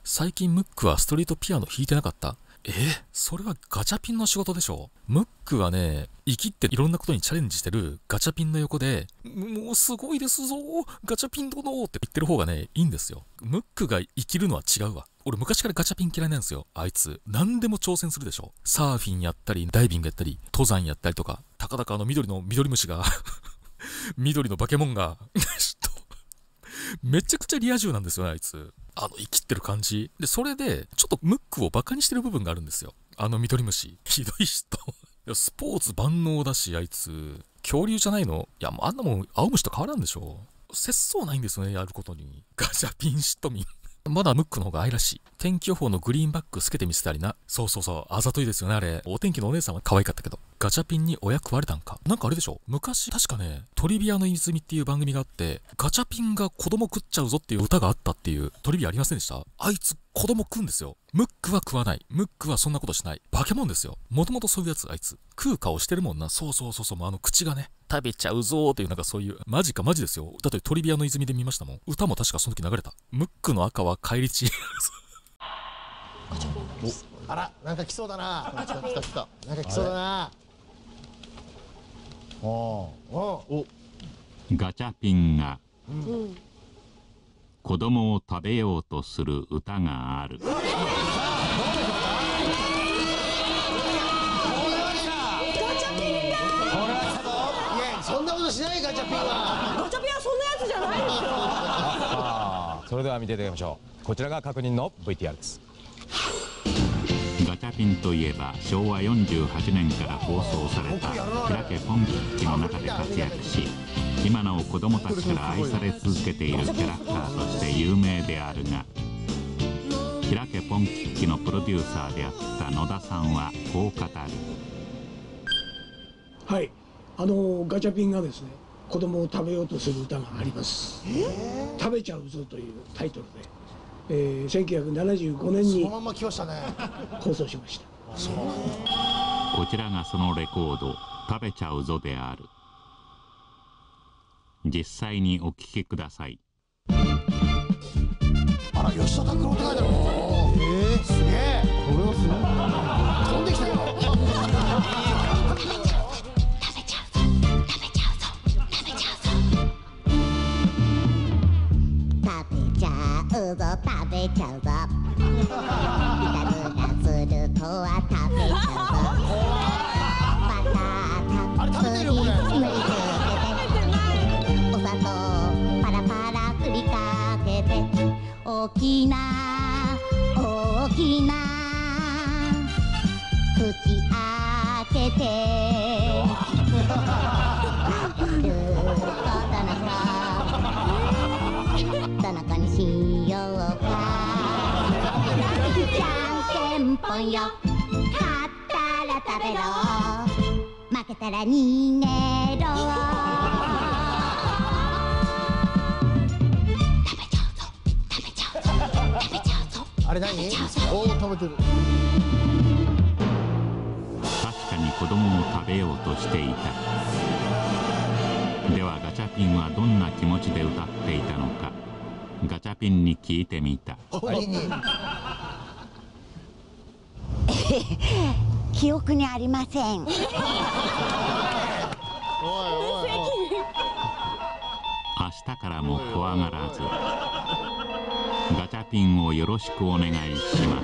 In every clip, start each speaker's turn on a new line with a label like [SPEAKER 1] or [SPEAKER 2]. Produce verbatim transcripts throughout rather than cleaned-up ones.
[SPEAKER 1] 最近ムックはストリートピアノ弾いてなかった？えー、それはガチャピンの仕事でしょ。ムックはね、生きっていろんなことにチャレンジしてるガチャピンの横で、もうすごいですぞガチャピン殿って言ってる方がね、いいんですよ。ムックが生きるのは違うわ。俺昔からガチャピン嫌いなんですよ。あいつ何でも挑戦するでしょ。サーフィンやったりダイビングやったり登山やったりとか、たかだかあの緑の緑虫が緑のバケモンがめちゃくちゃリア充なんですよね、あいつ。あの生きってる感じで、それでちょっとムックをバカにしてる部分があるんですよ。あの緑虫ひどい人いやスポーツ万能だし、あいつ恐竜じゃないの？いやもうあんなもん青虫と変わらんでしょ。節操ないんですよね、やることに。ガチャピン嫉妬民まだムックの方が愛らしい。天気予報のグリーンバックつけてみせたりな。そうそうそう、あざといですよね、あれ。お天気のお姉さんは可愛かったけど、ガチャピンに親食われたんか。なんかあれでしょ、昔確かね、トリビアの泉っていう番組があって、ガチャピンが子供食っちゃうぞっていう歌があったっていうトリビアありませんでした？あいつ子供食うんですよ。ムックは食わない。ムックはそんなことしない。バケモンですよ。もともとそういうやつ、あいつ食う顔してるもんな。そうそうそうそう、あの口がね、食べちゃうぞーっていう、なんかそういう、マジかマジですよ。だってトリビアの泉で見ましたもん。歌も確かその時流れた。ムックの赤は返り血
[SPEAKER 2] あら、なんか来そうだな。来た来た来た。なんか来そうだな。おお。
[SPEAKER 3] ガチャピンが子供を食べようとする歌がある。
[SPEAKER 2] そんなことしない。ガチャピンは
[SPEAKER 4] ガチャピンはそんなやつじゃないですよ。
[SPEAKER 5] ああ、それでは見ていただきましょう。こちらが確認の ブイティーアール です。
[SPEAKER 3] ガチャピンといえばしょうわよんじゅうはちねんから放送された「ひらけポンキッキ」の中で活躍し、今なお子供たちから愛され続けているキャラクターとして有名であるが、ひらけポンキッキのプロデューサーであった野田さんはこう語る。
[SPEAKER 6] はい、あのガチャピンがですね、子供を食べようとする歌があります。食べちゃうぞというタイトルで、えー、せんきゅうひゃくななじゅうごねんに
[SPEAKER 2] そのまんま来ましたね。
[SPEAKER 6] 放送しました。
[SPEAKER 3] こちらがそのレコード「食べちゃうぞ」である。実際にお聴きください。
[SPEAKER 2] あら、吉田拓郎って書いてある。ええ、すげえ。これはすごい。飛んできたよ。
[SPEAKER 7] 食べちゃうぞ。いたずらする子は食べちゃうぞ。バターたっぷり塗りつけて、お砂糖パラパラ振りかけて、大きな大きな口開けて食べることなさ、どの子にしようか。じゃんけんぽんよ。勝ったら食べろ、負けたら逃げろ。食べちゃうぞ、食べちゃうぞ、食べちゃうぞ。
[SPEAKER 2] あれ何？おお、食べてる。
[SPEAKER 3] 確かに子供も食べようとしていた。ではガチャピンはどんな気持ちで歌っていたのか、ガチャピンに聞いてみた。
[SPEAKER 7] 記憶にありません。
[SPEAKER 3] 明日からも怖がらず、ガチャピンをよろしくお願いします。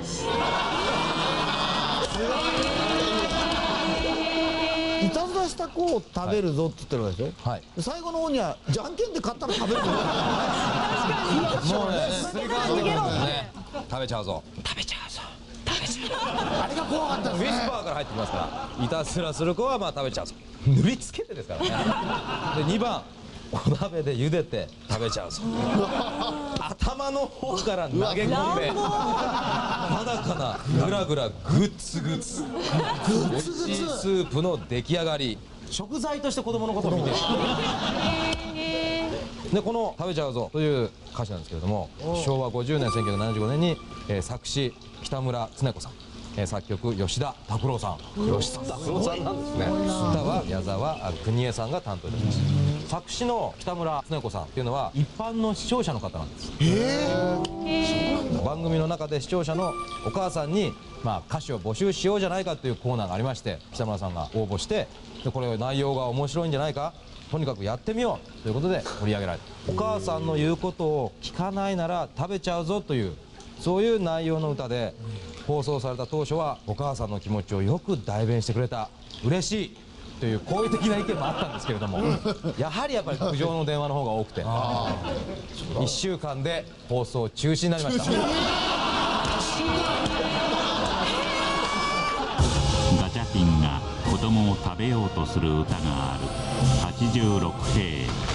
[SPEAKER 2] いたずらした子を食べるぞって言ってるわけでしょ。はい。最後の方にはじゃんけんで勝ったら食べるぞ。
[SPEAKER 5] もうね、すり替わってくるんだよね。食べちゃうぞ。食べちゃうぞ。食べちゃうぞ。
[SPEAKER 2] あれが怖かったですね。
[SPEAKER 5] ウィスパーから入ってきますから、いたずらする子はまあ食べちゃうぞ。塗りつけてですからね。でにばん、お鍋で茹でて食べちゃうぞ。頭の方から投げ込んで、裸なぐらぐらグツグツおいしいスープの出来上がり。食材として子供のことを見てる。でこの「食べちゃうぞ」という歌詞なんですけれども、しょうわごじゅうねんせんきゅうひゃくななじゅうごねんに、えー、作詞北村恒子さん、えー、作曲吉田拓郎さん。吉田拓郎さんなんですね。歌は矢沢邦衛さんが担当いたしました。 作詞の北村恒子さんっていうのは一般の視聴者の方なんです。番組の中で視聴者のお母さんに、まあ、歌詞を募集しようじゃないかというコーナーがありまして、北村さんが応募して、でこれ内容が面白いんじゃないか、とにかくやってみようということで取り上げられた。お母さんの言うことを聞かないなら食べちゃうぞという、そういう内容の歌で、放送された当初はお母さんの気持ちをよく代弁してくれた、嬉しいという好意的な意見もあったんですけれども、やはりやっぱり苦情の電話の方が多くて、いっしゅうかんで放送中止になりました。
[SPEAKER 3] ガチャピンが子供を食べようとする歌があるはちじゅうろくへい